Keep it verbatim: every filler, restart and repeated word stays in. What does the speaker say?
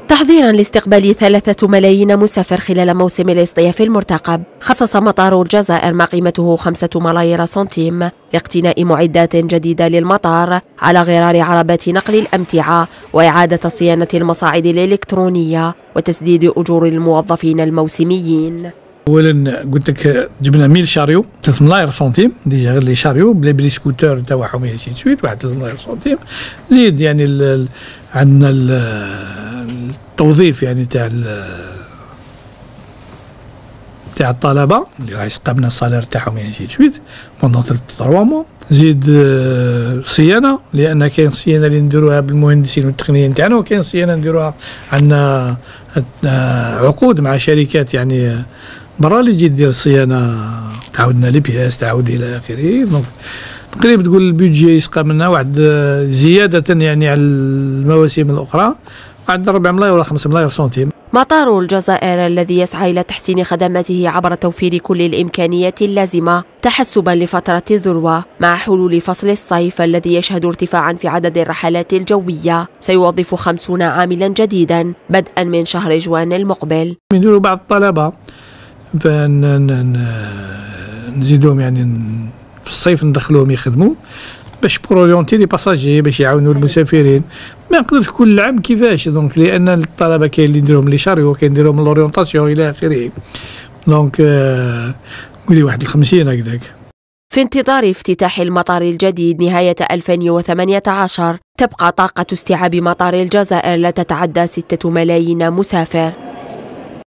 تحضيرا لاستقبال ثلاثة ملايين مسافر خلال موسم الاصطياف المرتقب، خصص مطار الجزائر ما قيمته خمسة ملايير سنتيم لاقتناء معدات جديدة للمطار على غرار عربات نقل الأمتعة وإعادة صيانة المصاعد الإلكترونية وتسديد أجور الموظفين الموسميين. اولا قلت لك جبنا مية شاريو ثلاثة ملاير سنتيم ديجا غير لي شاريو بلا بلي سكوتر تاعهم يمشي تسويت واحد ثلاثة ملاير سنتيم، زيد يعني عندنا التوظيف يعني تاع تاع الطلبه اللي راح يسقبنا الصالير تاعهم يمشي تسويت بوندون ثلاثة موا، زيد صيانه لان كاين الصيانه اللي نديروها بالمهندسين والتقنيين تاعنا وكاين الصيانه نديروها عندنا عقود مع شركات يعني برا اللي تجي دير الصيانه تعاودنا لي بياس تعاود الى اخره. دونك تقريبا تقول البيدجي يسقى منا واحد زياده يعني على المواسم الاخرى عندنا أربعة ملاير ولا خمسة ملاير سنتيم. مطار الجزائر الذي يسعى إلى تحسين خدماته عبر توفير كل الإمكانيات اللازمة تحسبا لفترة الذروة مع حلول فصل الصيف الذي يشهد ارتفاعا في عدد الرحلات الجوية، سيوظف خمسين عاملا جديدا بدءا من شهر جوان المقبل. نديروا بعض الطلبة نزيدوهم يعني في الصيف ندخلوهم يخدموا باش بروريونتي لي باساجي باش يعاونوا المسافرين. ما نقدرش كل عام كيفاش دونك لان الطلبه كاين اللي نديرهم لي شاريو وكاين نديرهم لوريونطاسيون الى اخره. دونك قولي واحد الخمسين هكذاك. في انتظار افتتاح المطار الجديد نهاية ألفين وثمانية عشر تبقى طاقة استيعاب مطار الجزائر لا تتعدى ستة ملايين مسافر.